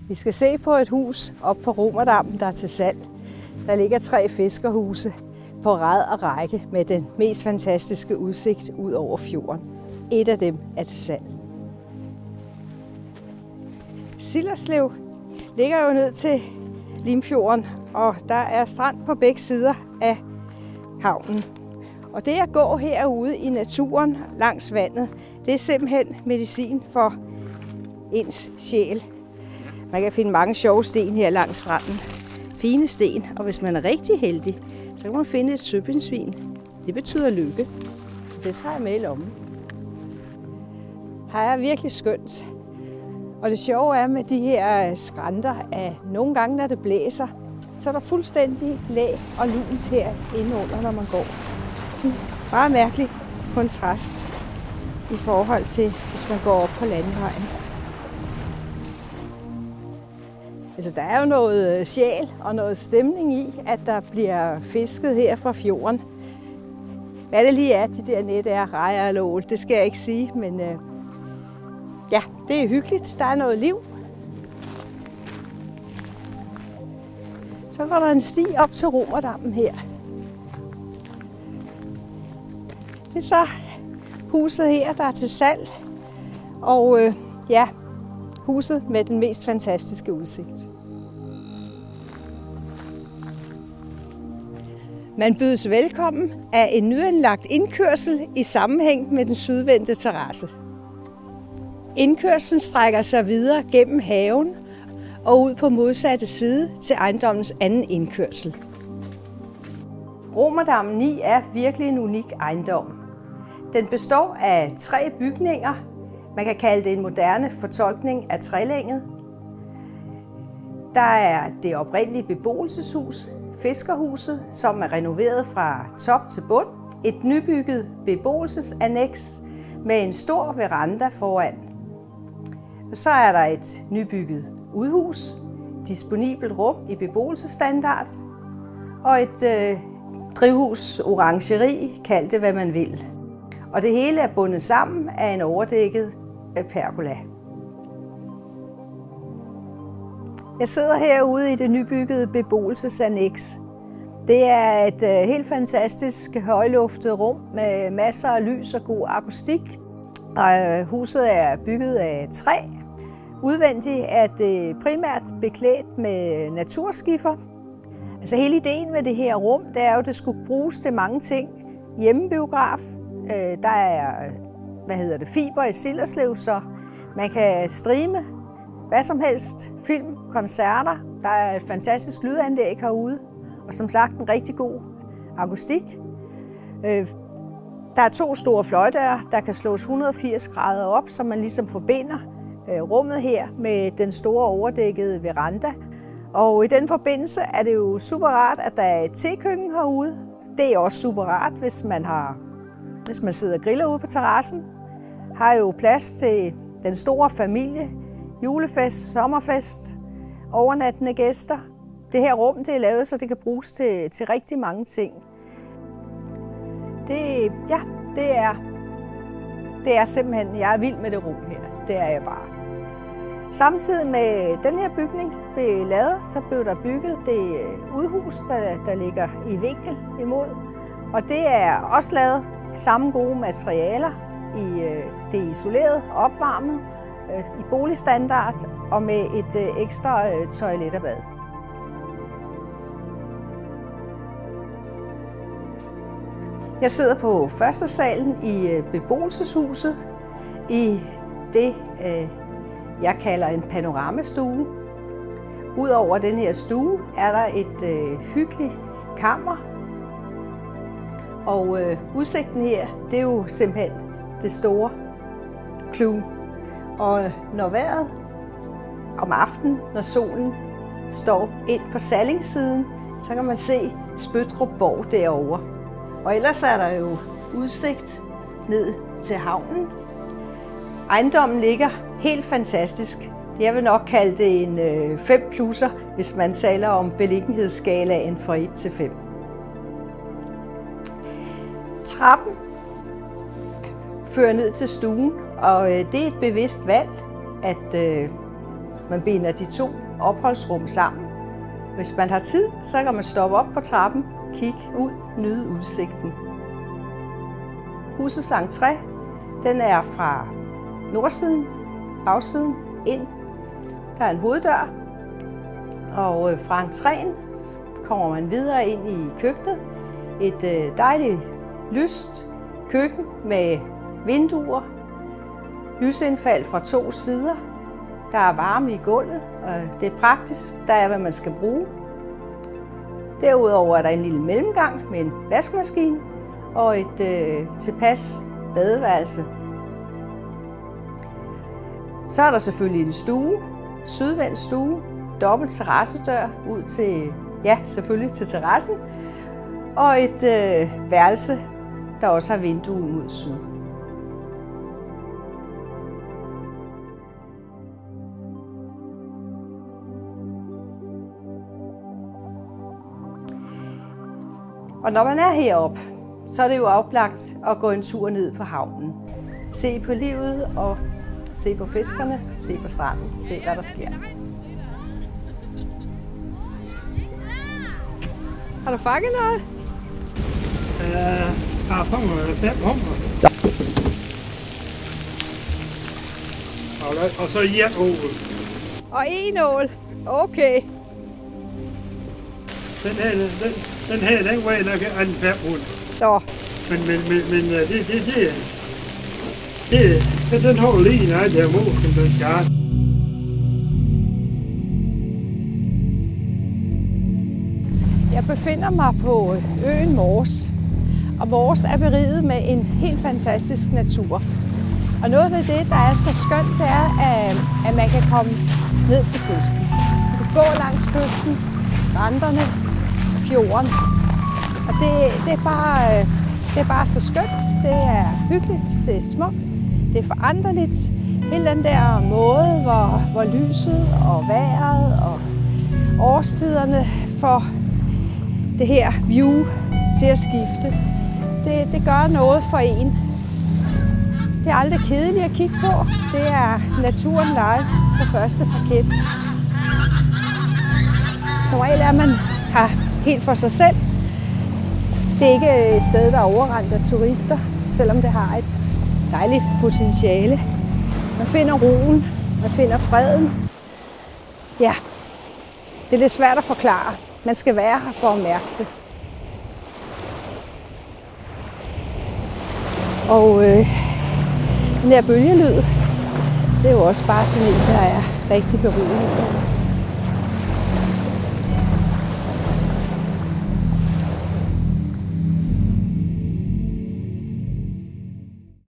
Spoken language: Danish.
Vi skal se på et hus op på Romerdammen, der er til salg. Der ligger 3 fiskerhuse på rad og række med den mest fantastiske udsigt ud over fjorden. Et af dem er til salg. Sillerslev ligger jo ned til Limfjorden, og der er strand på begge sider af havnen. Og det at gå herude i naturen langs vandet, det er simpelthen medicin for ens sjæl. Man kan finde mange sjove sten her langs stranden. Fine sten, og hvis man er rigtig heldig, så kan man finde et søpindsvin. Det betyder lykke. Så det tager jeg med i lommen. Her er virkelig skønt. Og det sjove er med de her skrænter, at nogle gange, når det blæser, så er der fuldstændig læ og lunt her indenunder, når man går. Sådan en meget mærkelig kontrast i forhold til, hvis man går op på landevejen. Altså, der er jo noget sjæl og noget stemning i, at der bliver fisket her fra fjorden. Hvad det lige er, de der net er, rejer eller ål, det skal jeg ikke sige, men ja, det er hyggeligt. Der er noget liv. Så går der en sti op til Romerdammen her. Det er så huset her, der er til salg. Og ja, huset med den mest fantastiske udsigt. Man bydes velkommen af en nyanlagt indkørsel i sammenhæng med den sydvendte terrasse. Indkørslen strækker sig videre gennem haven og ud på modsatte side til ejendommens anden indkørsel. Romerdammen 9 er virkelig en unik ejendom. Den består af 3 bygninger. Man kan kalde det en moderne fortolkning af trelænget. Der er det oprindelige beboelseshus, Fiskerhuset, som er renoveret fra top til bund. Et nybygget beboelsesanneks med en stor veranda foran. Så er der et nybygget udhus, disponibelt rum i beboelsesstandard og et drivhus orangeri, kald det hvad man vil. Og det hele er bundet sammen af en overdækket pergola. Jeg sidder herude i det nybyggede beboelsesanneks. Det er et helt fantastisk højluftet rum med masser af lys og god akustik. Og huset er bygget af træ. Udvendigt er det primært beklædt med naturskifer. Altså hele ideen med det her rum, det er jo, at det skulle bruges til mange ting. Hjemmebiograf, der er fiber i Sillerslev, så man kan streame hvad som helst, film, koncerter. Der er et fantastisk lydanlæg herude, og som sagt en rigtig god akustik. Der er 2 store fløjdøre, der kan slås 180 grader op, så man ligesom forbinder rummet her med den store overdækkede veranda. Og i den forbindelse er det jo super rart, at der er et tekøkken herude. Det er også super rart, hvis man sidder og griller ude på terrassen. Har jo plads til den store familie, julefest, sommerfest, overnattende gæster. Det her rum, det er lavet, så det kan bruges til rigtig mange ting. Det er simpelthen, jeg er vild med det rum her. Det er jeg bare. Samtidig med den her bygning blev lavet, så blev der bygget det udhus, der ligger i vinkel imod. Og det er også lavet samme gode materialer. Det er isoleret, opvarmet, i boligstandard og med et ekstra toilet og bad. Jeg sidder på første salen i beboelseshuset i det, jeg kalder en panoramastue. Udover den her stue er der et hyggeligt kammer. Og udsigten her, det er jo simpelthen det store clou. Og når vejret om aftenen, når solen står ind på Sallingssiden, så kan man se Spøttrup Borg derovre. Og ellers er der jo udsigt ned til havnen. Ejendommen ligger helt fantastisk. Jeg vil nok kalde det en 5 plusser, hvis man taler om beliggenhedsskalaen fra 1 til 5. Trappen fører ned til stuen, og det er et bevidst valg, at Man binder de to opholdsrum sammen. Hvis man har tid, så kan man stoppe op på trappen, kigge ud, nyde udsigten. Husets entré, den er fra nordsiden, bagsiden, ind. Der er en hoveddør, og fra entréen kommer man videre ind i køkkenet. Et dejligt lyst køkken med vinduer, lysindfald fra to sider. Der er varme i gulvet, og det er praktisk. Der er, hvad man skal bruge. Derudover er der en lille mellemgang med en vaskemaskine og et tilpas badeværelse. Så er der selvfølgelig en stue, sydvendt stue, dobbelt terrassedør ud til, ja, selvfølgelig til terrassen, og et værelse, der også har vindue mod syd. Og når man er heroppe, så er det jo oplagt at gå en tur ned på havnen. Se på livet og se på fiskerne, se på stranden, se hvad der sker. Har du fanget noget? Jeg har fanget 500. Og så 1 ål. Og 1 ål. Okay. Den her, den vejer nok anden 500. Nå. Men den holder lige en af der mor, som den skal. Jeg befinder mig på øen Mors, og Mors er beriget med en helt fantastisk natur. Og noget af det, der er så skønt, det er, at man kan komme ned til kysten. Man kan gå langs kysten, skrænterne, fjorden. Og det er bare så skønt, det er hyggeligt, det er smukt, det er foranderligt. Hele den der måde, hvor lyset og vejret og årstiderne får det her view til at skifte, det gør noget for en. Det er aldrig kedeligt at kigge på. Det er naturen live på første parket. Som regel er man her helt for sig selv. Det er ikke et sted, der er overrendt af turister, selvom det har et dejligt potentiale. Man finder roen, man finder freden. Ja, det er lidt svært at forklare. Man skal være her for at mærke det. Og den der bølgelyd, det er jo også bare sådan en, der er rigtig berigende.